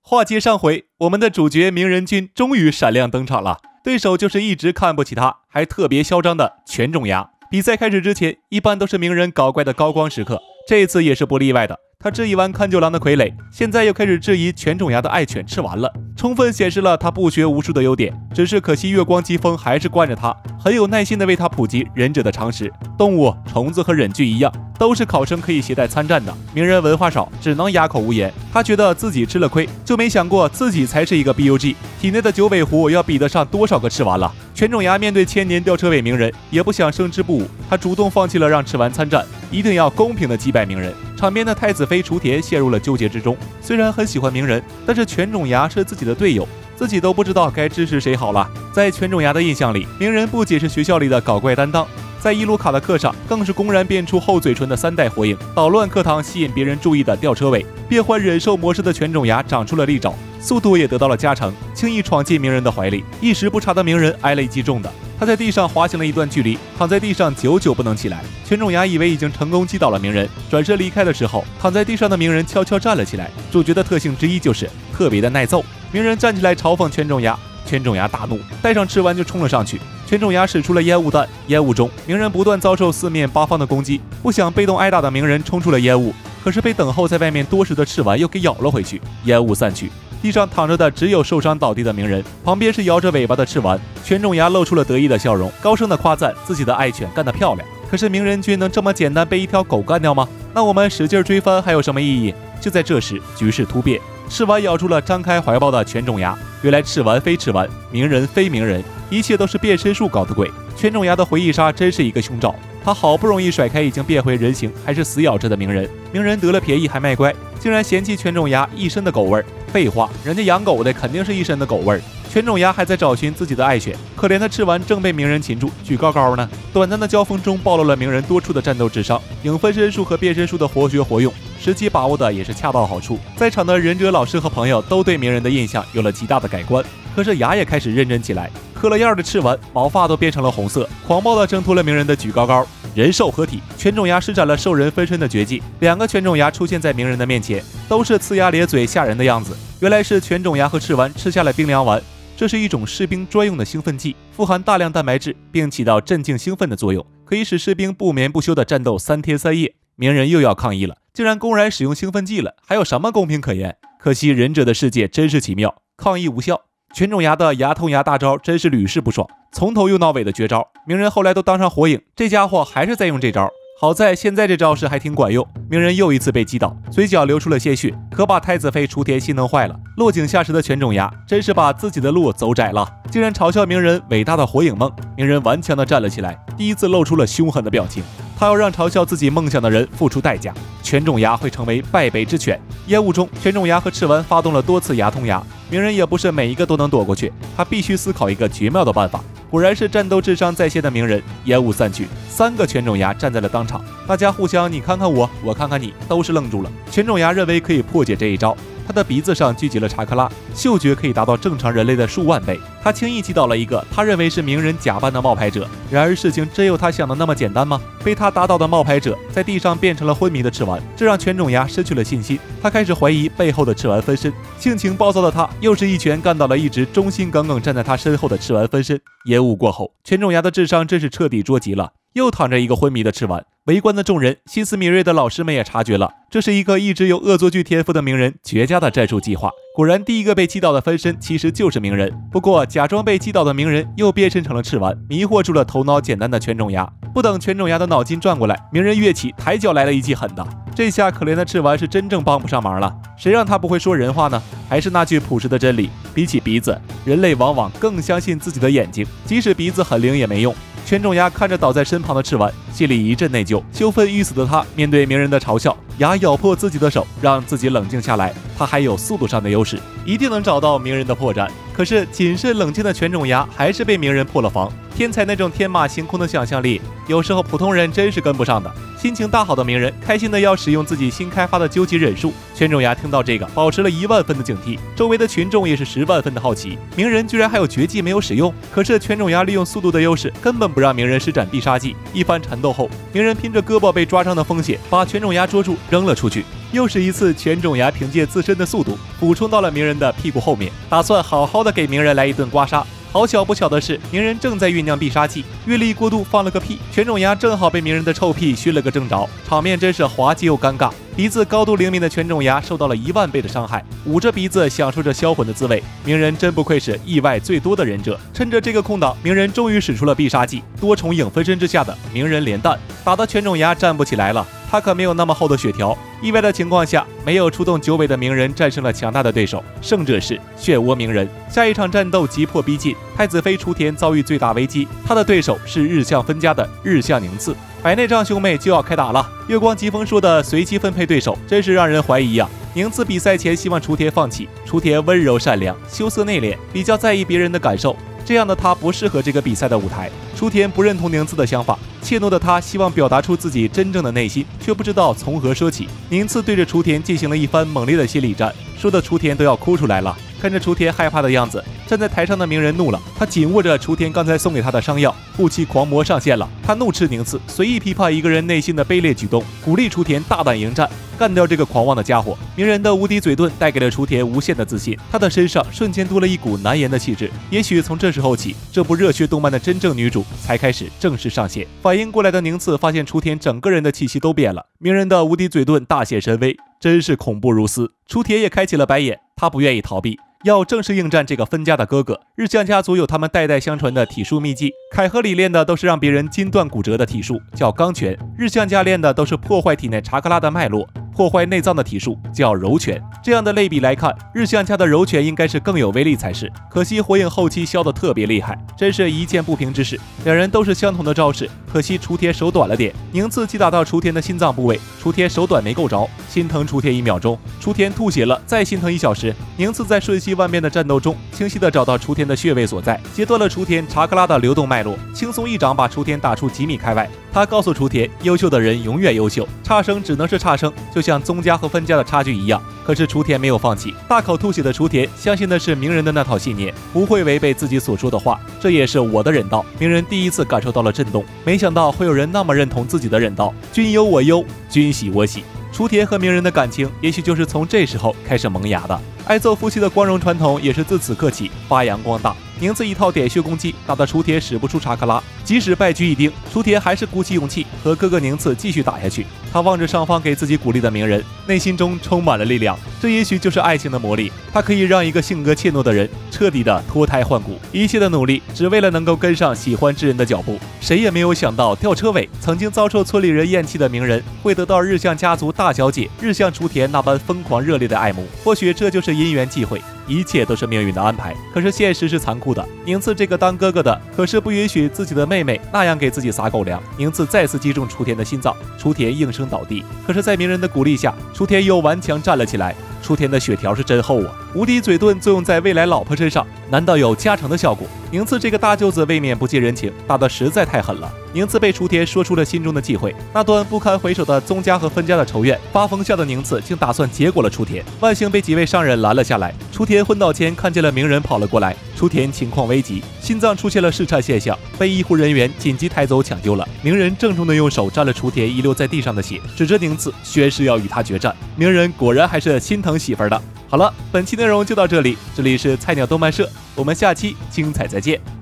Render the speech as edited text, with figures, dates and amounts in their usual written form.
话接上回，我们的主角鸣人君终于闪亮登场了，对手就是一直看不起他，还特别嚣张的犬种牙。比赛开始之前，一般都是鸣人搞怪的高光时刻，这一次也是不例外的。他质疑完看九郎的傀儡，现在又开始质疑犬种牙的爱犬吃完了，充分显示了他不学无术的优点。只是可惜月光疾风还是惯着他，很有耐心的为他普及忍者的常识。动物、虫子和忍具一样，都是考生可以携带参战的。鸣人文化少，只能哑口无言。他觉得自己吃了亏，就没想过自己才是一个 BUG， 体内的九尾狐要比得上多少个吃完了。犬种牙面对千年吊车尾鸣人，也不想胜之不武，他主动放弃了让赤丸参战，一定要公平的击败鸣人。场边的太子妃雏田陷入了纠结之中，虽然很喜欢鸣人，但是犬种牙是自己的队友，自己都不知道该支持谁好了。在犬种牙的印象里，鸣人不仅是学校里的搞怪担当，在伊鲁卡的课上更是公然变出厚嘴唇的3代火影，捣乱课堂吸引别人注意的吊车尾。变换忍兽模式的犬种牙长出了利爪，速度也得到了加成，轻易闯进鸣人的怀里。一时不察的鸣人挨了一击重的，他在地上滑行了一段距离，躺在地上久久不能起来。犬种牙以为已经成功击倒了鸣人，转身离开的时候，躺在地上的鸣人悄悄站了起来。主角的特性之一就是特别的耐揍。鸣人站起来嘲讽犬种牙，犬种牙大怒，带上吃丸就冲了上去。犬种牙使出了烟雾弹，烟雾中鸣人不断遭受四面八方的攻击，不想被动挨打的鸣人冲出了烟雾，可是被等候在外面多时的赤丸又给咬了回去。烟雾散去，地上躺着的只有受伤倒地的鸣人，旁边是摇着尾巴的赤丸。犬种牙露出了得意的笑容，高声的夸赞自己的爱犬干得漂亮。可是鸣人君能这么简单被一条狗干掉吗？那我们使劲追番还有什么意义？就在这时，局势突变，赤丸咬住了张开怀抱的犬种牙。原来赤丸非赤丸，鸣人非鸣人，一切都是变身术搞的鬼。犬种牙的回忆杀真是一个凶兆，他好不容易甩开已经变回人形还是死咬着的鸣人，鸣人得了便宜还卖乖，竟然嫌弃犬种牙一身的狗味儿。废话，人家养狗的肯定是一身的狗味儿。犬种牙还在找寻自己的爱犬，可怜的赤丸正被鸣人擒住，举高高呢。短暂的交锋中暴露了鸣人多处的战斗智商，影分身术和变身术的活学活用，时机把握的也是恰到好处。在场的忍者老师和朋友都对鸣人的印象有了极大的改观。可是牙也开始认真起来，嗑了药的赤丸毛发都变成了红色，狂暴的挣脱了鸣人的举高高。人兽合体，犬种牙施展了兽人分身的绝技，两个犬种牙出现在鸣人的面前，都是呲牙咧嘴吓人的样子。原来是犬种牙和赤丸吃下了冰凉丸，这是一种士兵专用的兴奋剂，富含大量蛋白质，并起到镇静兴奋的作用，可以使士兵不眠不休地战斗3天3夜。鸣人又要抗议了，竟然公然使用兴奋剂了，还有什么公平可言？可惜忍者的世界真是奇妙，抗议无效。犬种牙的牙痛牙大招真是屡试不爽，从头又到尾的绝招，鸣人后来都当上火影，这家伙还是在用这招。好在现在这招式还挺管用，鸣人又一次被击倒，嘴角流出了鲜血，可把太子妃雏田心弄坏了。落井下石的犬种牙真是把自己的路走窄了，竟然嘲笑鸣人伟大的火影梦。鸣人顽强地站了起来，第一次露出了凶狠的表情，他要让嘲笑自己梦想的人付出代价。犬种牙会成为败北之犬。烟雾中，犬种牙和赤丸发动了多次牙痛牙，鸣人也不是每一个都能躲过去，他必须思考一个绝妙的办法。果然是战斗智商在线的鸣人。烟雾散去，3个犬种牙站在了当场，大家互相你看看我，我看看你，都是愣住了。犬种牙认为可以破解这一招，他的鼻子上聚集了查克拉，嗅觉可以达到正常人类的数万倍。他轻易击倒了一个他认为是鸣人假扮的冒牌者。然而事情真有他想的那么简单吗？被他打倒的冒牌者在地上变成了昏迷的赤丸，这让犬种牙失去了信心。他开始怀疑背后的赤丸分身，性情暴躁的他又是一拳干倒了一直忠心耿耿站在他身后的赤丸分身。烟雾过后，犬种牙的智商真是彻底捉急了，又躺着一个昏迷的赤丸。围观的众人，心思敏锐的老师们也察觉了，这是一个一直有恶作剧天赋的鸣人绝佳的战术计划。果然，第一个被击倒的分身其实就是鸣人，不过假装被击倒的鸣人又变身成了赤丸，迷惑住了头脑简单的犬种牙。不等犬种牙的脑筋转过来，鸣人跃起，抬脚来了一记狠的。这下可怜的赤丸是真正帮不上忙了，谁让他不会说人话呢？还是那句朴实的真理，比起鼻子，人类往往更相信自己的眼睛，即使鼻子很灵也没用。犬种牙看着倒在身旁的赤丸，心里一阵内疚。羞愤欲死的他面对鸣人的嘲笑，牙咬破自己的手，让自己冷静下来。他还有速度上的优势，一定能找到鸣人的破绽。可是谨慎冷静的犬种牙还是被鸣人破了防。天才那种天马行空的想象力，有时候普通人真是跟不上的。心情大好的鸣人开心的要使用自己新开发的究极忍术。犬种牙听到这个，保持了1万分的警惕，周围的群众也是10万分的好奇，鸣人居然还有绝技没有使用。可是犬种牙利用速度的优势，根本不让鸣人施展必杀技。一番缠斗后，鸣人拼着胳膊被抓伤的风险，把犬种牙捉住， 扔了出去。又是一次全种牙凭借自身的速度俯冲到了鸣人的屁股后面，打算好好的给鸣人来一顿刮痧。好巧不巧的是，鸣人正在酝酿必杀技，阅历过度放了个屁，全种牙正好被鸣人的臭屁熏了个正着，场面真是滑稽又尴尬。鼻子高度灵敏的全种牙受到了10000倍的伤害，捂着鼻子享受着销魂的滋味。鸣人真不愧是意外最多的忍者，趁着这个空档，鸣人终于使出了必杀技，多重影分身之下的鸣人连弹，打得全种牙站不起来了。他可没有那么厚的血条，意外的情况下，没有出动9尾的鸣人战胜了强大的对手，胜者是漩涡鸣人。下一场战斗急迫逼近，太子妃雏田遭遇最大危机，他的对手是日向分家的日向宁次。白内障兄妹就要开打了，月光疾风说的随机分配对手，真是让人怀疑呀。宁次比赛前希望雏田放弃，雏田温柔善良，羞涩内敛，比较在意别人的感受。这样的他不适合这个比赛的舞台。雏田不认同宁次的想法，怯懦的他希望表达出自己真正的内心，却不知道从何说起。宁次对着雏田进行了一番猛烈的心理战，说的雏田都要哭出来了。看着雏田害怕的样子，站在台上的鸣人怒了，他紧握着雏田刚才送给他的伤药，护妻狂魔上线了。他怒斥宁次随意批判一个人内心的卑劣举动，鼓励雏田大胆迎战，干掉这个狂妄的家伙。鸣人的无敌嘴遁带给了雏田无限的自信，他的身上瞬间多了一股难言的气质。也许从这时候起，这部热血动漫的真正女主才开始正式上线。反应过来的宁次发现雏田整个人的气息都变了，鸣人的无敌嘴遁大显神威，真是恐怖如斯。雏田也开启了白眼，他不愿意逃避，要正式应战这个分家的哥哥。日向家族有他们代代相传的体术秘技，凯和里练的都是让别人筋断骨折的体术，叫钢拳；日向家练的都是破坏体内查克拉的脉络，破坏内脏的体术，叫柔拳。这样的类比来看，日向家的柔拳应该是更有威力才是。可惜火影后期削得特别厉害，真是一件不平之事。两人都是相同的招式，可惜雏田手短了点，宁次击打到雏田的心脏部位，雏田手短没够着，心疼雏田1秒钟，雏田吐血了，再心疼1小时。宁次在瞬息万变的战斗中，清晰地找到雏田的穴位所在，截断了雏田查克拉的流动脉络，轻松一掌把雏田打出几米开外。他告诉雏田，优秀的人永远优秀，差生只能是差生，就像宗家和分家的差距一样。可是雏田没有放弃，大口吐血的雏田相信的是鸣人的那套信念，不会违背自己所说的话，这也是我的忍道。鸣人第一次感受到了震动，没想到会有人那么认同自己的忍道。君忧我忧，君喜我喜。雏田和鸣人的感情，也许就是从这时候开始萌芽的。爱揍夫妻的光荣传统，也是自此刻起发扬光大。宁次一套点穴攻击打得雏田使不出查克拉，即使败局已定，雏田还是鼓起勇气和哥哥宁次继续打下去。他望着上方给自己鼓励的鸣人，内心中充满了力量。这也许就是爱情的魔力，它可以让一个性格怯懦的人彻底的脱胎换骨。一切的努力只为了能够跟上喜欢之人的脚步。谁也没有想到吊车尾曾经遭受村里人厌弃的鸣人，会得到日向家族大小姐日向雏田那般疯狂热烈的爱慕。或许这就是因缘际会，一切都是命运的安排。可是现实是残酷的，宁次这个当哥哥的可是不允许自己的妹妹那样给自己撒狗粮。宁次再次击中雏田的心脏，雏田应声倒地。可是在鸣人的鼓励下，雏田又顽强站了起来。雏田的血条是真厚啊！无敌嘴遁作用在未来老婆身上，难道有加成的效果？宁次这个大舅子未免不近人情，打得实在太狠了。宁次被雏田说出了心中的忌讳，那段不堪回首的宗家和分家的仇怨。发疯下的宁次竟打算结果了雏田，万幸被几位上人拦了下来。雏田昏倒前看见了鸣人跑了过来，雏田情况危急，心脏出现了室颤现象，被医护人员紧急抬走抢救了。鸣人郑重地用手沾了雏田遗留在地上的血，指着宁次宣誓要与他决战。鸣人果然还是心疼媳妇儿的。好了，本期内容就到这里，这里是菜鸟动漫社，我们下期精彩再见。